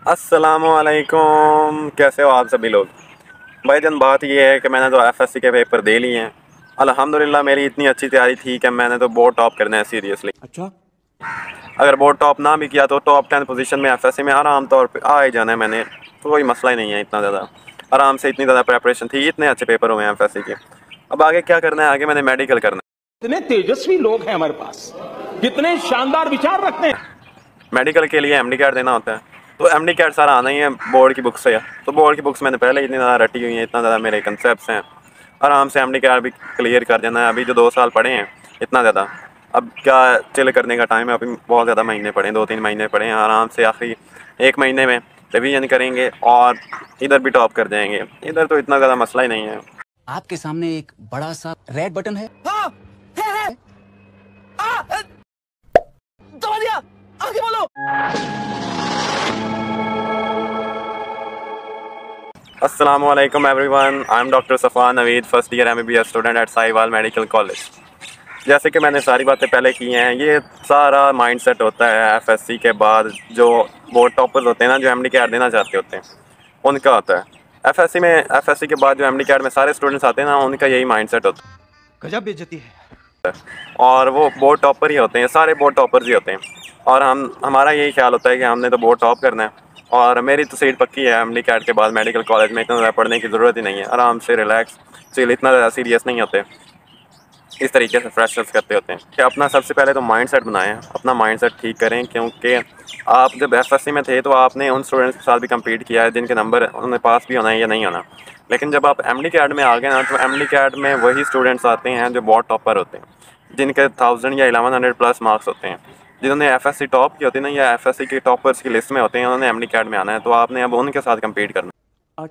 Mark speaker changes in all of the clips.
Speaker 1: अस्सलामुअलैकुम, कैसे हो आप सभी लोग। भाईजान बात ये है कि मैंने तो एफएससी के पेपर दे लिए हैं। अल्हम्दुलिल्लाह मेरी इतनी अच्छी तैयारी थी कि मैंने तो बोर्ड टॉप करना है सीरियसली।
Speaker 2: अच्छा।
Speaker 1: अगर बोर्ड टॉप ना भी किया तो टॉप 10 पोजीशन में एफएससी में आराम तौर पे आ ही जाना है मैंने। तो कोई मसला ही नहीं है, इतना ज़्यादा आराम से, इतनी ज़्यादा प्रेपरेशन थी, इतने अच्छे पेपर हुए हैं एफएससी के। अब आगे क्या करना है, आगे मैंने मेडिकल करना है।
Speaker 2: कितने तेजस्वी लोग हैं हमारे पास, कितने शानदार विचार रखते हैं।
Speaker 1: मेडिकल के लिए एमडी कार्ड देना होता है, तो एमडी कार्ड सारा आना ही है बोर्ड की बुक से। तो बोर्ड की बुक्स मैंने पहले इतनी ज़्यादा रटी हुई हैं, इतना ज़्यादा मेरे कंसेप्ट हैं, आराम से एमडी कार्ड भी क्लियर कर देना है। अभी जो 2 साल पढ़े हैं इतना ज़्यादा, अब क्या चिल करने का टाइम है। अभी बहुत ज़्यादा महीने पढ़े हैं, 2-3 महीने पढ़े हैं, आराम से आखिरी 1 महीने में रिवीजन करेंगे और इधर भी टॉप कर जाएंगे। इधर तो इतना ज़्यादा मसला ही नहीं है।
Speaker 3: आपके सामने एक बड़ा सा रेड बटन है। हाँ, है। दबा दिया, आगे बोलो।
Speaker 1: अस्सलामुअलैकुम everyone, I am doctor Safan Naveed, first year MBBS student at Sahiwal medical college. जैसे कि मैंने सारी बातें पहले की हैं, ये सारा माइंडसेट होता है एफएससी के बाद जो बोर्ड टॉपर्स होते हैं ना, जो एमडी कैट देना चाहते होते हैं, उनका होता है। एफएससी के बाद जो एमडी कैट में सारे स्टूडेंट्स आते हैं ना, उनका यही माइंडसेट होता है।
Speaker 2: गजब बेइज्जती है।
Speaker 1: और वो बोर्ड टॉपर ही होते हैं, सारे बोर्ड टॉपर्स ही होते हैं। और हमारा यही ख्याल होता है कि हमने तो बोर्ड टॉप करना है। और मेरी तो सीट पक्की है एमडी कैट के बाद मेडिकल कॉलेज में, इतना ज़्यादा पढ़ने की ज़रूरत ही नहीं है, आराम से रिलैक्स चिल, इतना ज़्यादा सीरियस नहीं होते, इस तरीके से फ्रेशर्स करते होते हैं कि अपना सबसे पहले तो माइंडसेट बनाएं, अपना माइंडसेट ठीक करें। क्योंकि आप जब एफएससी में थे तो आपने उन स्टूडेंट्स के साथ भी कम्पीट किया है जिनके नंबर उन्हें पास भी होना है या नहीं होना। लेकिन जब आप एमडी कैट में आ गए ना, तो एमडी कैट में वही स्टूडेंट्स आते हैं जो बहुत टॉपर होते हैं, जिनके 1000 या 1100 प्लस मार्क्स होते हैं, जिन्होंने एफएससी टॉप की होती है ना, या एफएससी के टॉपर्स की लिस्ट में होते हैं, उन्होंने एमडी कैट में आना है। तो आपने अब उनके साथ कम्पीट करना है।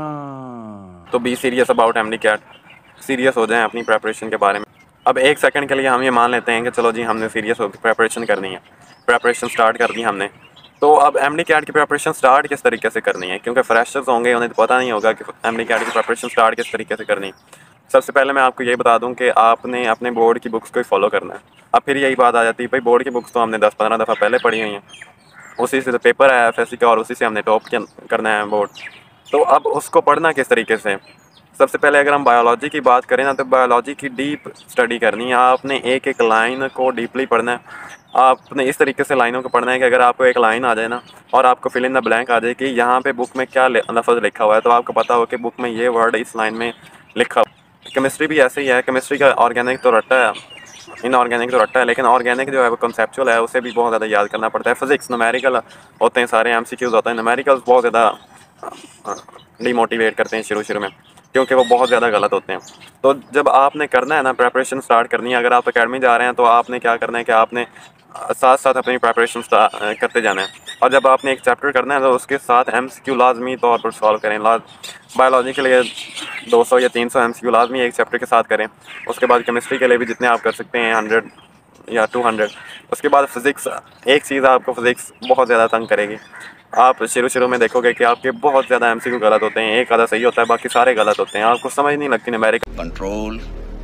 Speaker 2: अच्छा।
Speaker 1: तो be serious about MDCAT, serious हो जाएं अपनी प्रेपरेशन के बारे में। अब एक सेकंड के लिए हम ये मान लेते हैं कि चलो जी हमने सीरियस होकर प्रेपरेशन करनी है, प्रेपरेशन स्टार्ट कर दी हमने। तो अब एमडी कैट की प्रेपरेशन स्टार्ट किस तरीके से करनी है, क्योंकि फ्रेशर्स होंगे, उन्हें तो पता नहीं होगा कि एमडी कैट की प्रेपरेशन स्टार्ट किस तरीके से करनी है। सबसे पहले मैं आपको ये बता दूं कि आपने अपने बोर्ड की बुक्स को ही फॉलो करना है। अब फिर यही बात आ जाती है, भाई बोर्ड की बुक्स तो हमने 10-15 दफ़ा पहले पढ़ी हुई हैं, उसी से तो पेपर है एफएससी का और उसी से हमने टॉप करना है बोर्ड। तो अब उसको पढ़ना किस तरीके से। सबसे पहले अगर हम बायोलॉजी की बात करें ना, तो बायोलॉजी की डीप स्टडी करनी है। आपने एक एक लाइन को डीपली पढ़ना है। आपने इस तरीके से लाइनों को पढ़ना है कि अगर आपको एक लाइन आ जाए ना, और आपको फिल इन द ब्लैंक आ जाए कि यहाँ पे बुक में क्या लफ्ज़ लिखा हुआ है, तो आपको पता हो कि बुक में ये वर्ड इस लाइन में लिखा हुआ। केमिस्ट्री भी ऐसे ही है, केमिस्ट्री का ऑर्गेनिक तो रट्टा है, इनऑर्गेनिक तो रट्टा है, लेकिन ऑर्गेनिक जो है वो कंसेप्चुअल है, उसे भी बहुत ज़्यादा याद करना पड़ता है। फिजिक्स न्यूमेरिकल होते हैं, सारे एमसीक्यूज़ होते हैं। न्यूमेरिकल्स बहुत ज़्यादा डीमोटिवेट करते हैं शुरू शुरू में, क्योंकि वो बहुत ज़्यादा गलत होते हैं। तो जब आपने करना है ना, प्रेपरेशन स्टार्ट करनी है, अगर आप अकेडमी जा रहे हैं तो आपने क्या करना है कि आपने साथ साथ अपनी प्रेपरेशन करते जाना है। और जब आपने एक चैप्टर करना है तो उसके साथ एमसीक्यू लाजमी तौर पर सॉल्व करें। बायोलॉजी के लिए 200 या 300 एमसीक्यू लाजमी एक चैप्टर के साथ करें। उसके बाद केमिस्ट्री के लिए भी जितने आप कर सकते हैं 100 या 200। उसके बाद फ़िज़िक्स, एक चीज़ आपको फ़िज़िक्स बहुत ज़्यादा तंग करेगी। आप शुरू में देखोगे कि आपके बहुत ज़्यादा एमसीक्यू गलत होते हैं, एक आधा सही होता है, बाकी सारे गलत होते हैं, आपको समझ नहीं लगती न्यूमेरिकल
Speaker 3: कंट्रोल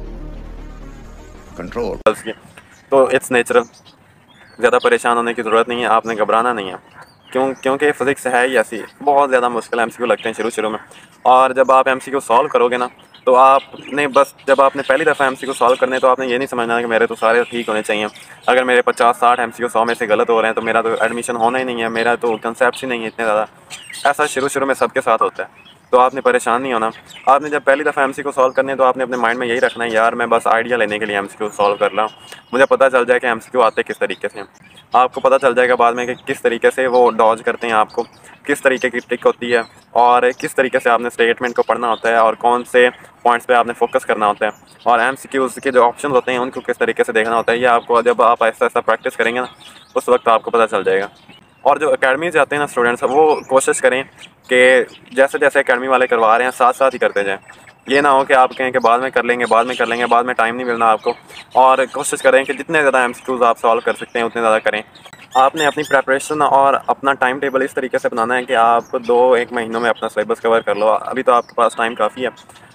Speaker 3: कंट्रोल।
Speaker 1: तो इट्स नेचुरल, ज़्यादा परेशान होने की ज़रूरत नहीं है, आपने घबराना नहीं है। क्योंकि फ़िज़िक्स है ही ऐसी, बहुत ज़्यादा मुश्किल एमसीक्यू लगते हैं शुरू में। और जब आप एमसीक्यू सॉल्व करोगे ना, तो आपने बस, जब आपने पहली दफ़ा एमसीक्यू सॉल्व करने, तो आपने ये नहीं समझना कि मेरे तो सारे ठीक होने चाहिए। अगर मेरे 50-60 एमसीक्यू 100 में से गलत हो रहे हैं तो मेरा तो एडमिशन होना ही नहीं है, मेरा तो कंसेप्ट ही नहीं है इतने ज़्यादा। ऐसा शुरू में सबके साथ होता है, तो आपने परेशान नहीं होना। आपने जब पहली दफ़ा एमसीक्यू सॉल्व करने हैं तो आपने अपने माइंड में यही रखना है, यार मैं बस आइडिया लेने के लिए एमसीक्यू सॉल्व कर रहा हूँ, मुझे पता चल जाए कि एमसीक्यू आते किस तरीके से हैं। आपको पता चल जाएगा बाद में कि किस तरीके से वो डॉज करते हैं, आपको किस तरीके की ट्रिक होती है, और किस तरीके से आपने स्टेटमेंट को पढ़ना होता है, और कौन से पॉइंट्स पे आपने फोकस करना होता है, और एमसीक्यूज़ के जो ऑप्शन होते हैं उनको किस तरीके से देखना होता है। ये आपको जब आप ऐसा ऐसा प्रैक्टिस करेंगे ना, उस वक्त आपको पता चल जाएगा। और जो अकेडमी जाते हैं ना स्टूडेंट्स, वो कोशिश करें कि जैसे जैसे अकेडमी वाले करवा रहे हैं साथ साथ ही करते जाएं। ये ना हो कि आप कहें कि बाद में कर लेंगे, बाद में टाइम नहीं मिलना आपको। और कोशिश करें कि जितने ज़्यादा एमसीक्यूज़ आप सॉल्व कर सकते हैं उतने ज़्यादा करें। आपने अपनी प्रेपरेशन और अपना टाइम टेबल इस तरीके से बनाना है कि आप 2-1 महीनों में अपना सिलेबस कवर कर लो। अभी तो आपके पास टाइम काफ़ी है,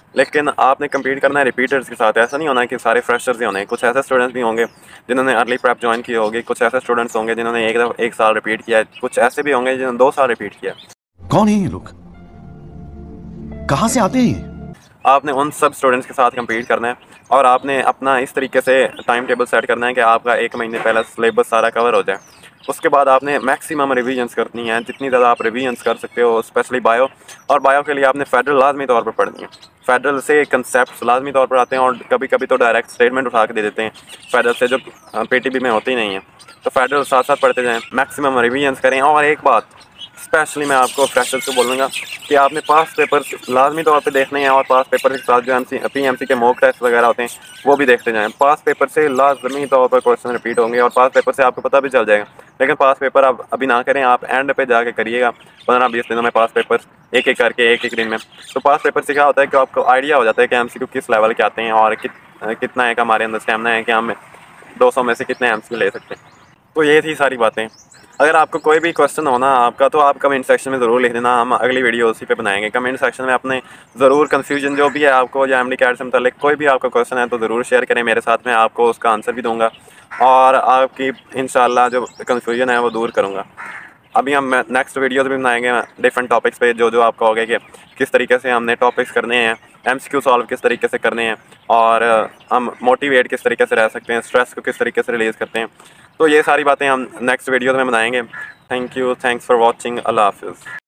Speaker 1: लेकिन आपने कम्पीट करना है रिपीटर्स के साथ। ऐसा नहीं होना है कि सारे फ्रेशर्स ही होने हैं। कुछ ऐसे स्टूडेंट्स भी होंगे जिन्होंने अर्ली प्रेप ज्वाइन की होगी, कुछ ऐसे स्टूडेंट्स होंगे जिन्होंने एक साल रिपीट किया है, कुछ ऐसे भी होंगे जिन्होंने 2 साल रिपीट किया है।
Speaker 3: कौन है ये लोग, कहाँ से आते हैं ये?
Speaker 1: आपने उन सब स्टूडेंट्स के साथ कम्पीट करना है और आपने अपना इस तरीके से टाइम टेबल सेट करना है कि आपका 1 महीने पहले सिलेबस सारा कवर हो जाए। उसके बाद आपने मैक्सिमम रिवीजन्स करनी है, जितनी ज़्यादा आप रिवीजन्स कर सकते हो, स्पेशली बायो। और बायो के लिए आपने फेडरल लाजमी तौर पर पढ़नी है। फेडरल से कंसेप्ट लाजमी तौर पर आते हैं और कभी कभी तो डायरेक्ट स्टेटमेंट उठा के दे देते हैं फेडरल से, जो पीटीबी में होती नहीं है। तो फेडरल साथ साथ पढ़ते जाएँ, मैक्सिमम रिवीजन्स करें। और एक बात स्पेशली मैं आपको फ्रेशर्स को बोलूँगा कि आपने पास पेपर लाजमी तौर पे देखने हैं और पास पेपर के साथ जो पीएमसी के मॉक टेस्ट वगैरह होते हैं वो भी देखते जाएं। पास पेपर से लाजमी तौर पर क्वेश्चन रिपीट होंगे और पास पेपर से आपको पता भी चल जाएगा। लेकिन पास पेपर आप अभी ना करें, आप एंड पे जाके करिएगा। 15-20 दिनों में पास पेपर एक एक करके एक दिन में। तो पास पेपर से क्या होता है कि आपको आइडिया हो जाता है कि एमसीक्यू किस लेवल के आते हैं और कितना है कि हमारे अंदर स्टैमिना है कि हम 200 में से कितने एमसीक्यू ले सकते हैं। तो ये थी सारी बातें। अगर आपको कोई भी क्वेश्चन हो ना आपका, तो आप कमेंट सेक्शन में ज़रूर लिख देना, हम अगली वीडियो उसी पे बनाएंगे। कमेंट सेक्शन में अपने ज़रूर कन्फ्यूजन जो भी है आपको या एमडी कैट से मतलब कोई भी आपका क्वेश्चन है तो ज़रूर शेयर करें मेरे साथ, में आपको उसका आंसर भी दूंगा और आपकी इंशाल्लाह जो कन्फ्यूजन है वो दूर करूँगा। अभी हम नेक्स्ट वीडियोज़ भी बनाएंगे डिफरेंट टॉपिक्स पे, जो आपका होगा कि किस तरीके से हमने टॉपिक्स करने हैं, एमसीक्यू सॉल्व किस तरीके से करने हैं और हम मोटिवेट किस तरीके से रह सकते हैं, स्ट्रेस को किस तरीके से रिलीज़ करते हैं। तो ये सारी बातें हम नेक्स्ट वीडियो में बनाएंगे। Thank you, thanks for watching. अल्लाह हाफिज़।